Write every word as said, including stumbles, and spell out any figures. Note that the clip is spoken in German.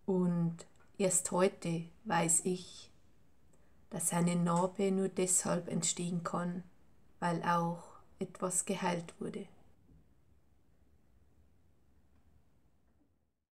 Und erst heute weiß ich, dass eine Narbe nur deshalb entstehen kann, weil auch etwas geheilt wurde.